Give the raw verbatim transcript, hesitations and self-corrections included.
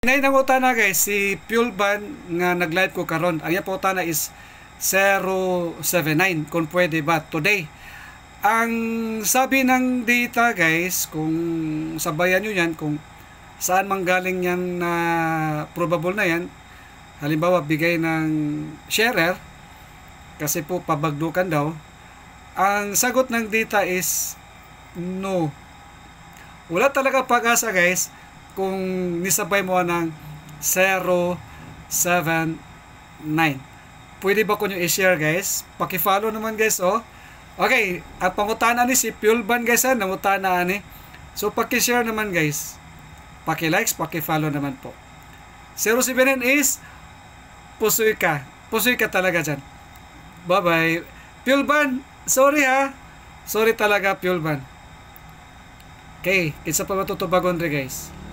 Nay nangutana guys si Fuelban nga nag-live ko karon. Ang iya pangutana is zero seven nine kung pwede ba today. Ang sabi ng data guys, kung sabayan nyo yan, kung saan manggaling yan na probable na yan, halimbawa bigay ng sharer kasi po pabagdukan daw, ang sagot ng data is no. Wala talaga pag-asa guys kung nisabay mo ng zero seven nine. Pwede ba ko nyo i-share guys? Paki-follow naman guys oh. Okay, at pangutana ni si Fuelban guys ha, nangutana ni. So paki-share naman guys. Paki-likes, paki-follow naman po. zero seven nine is pusoy ka. Pusoy ka talaga dyan. Bye-bye. Fuelban, sorry ha. Sorry talaga Fuelban. Okay, isa pa matutubagon rin guys.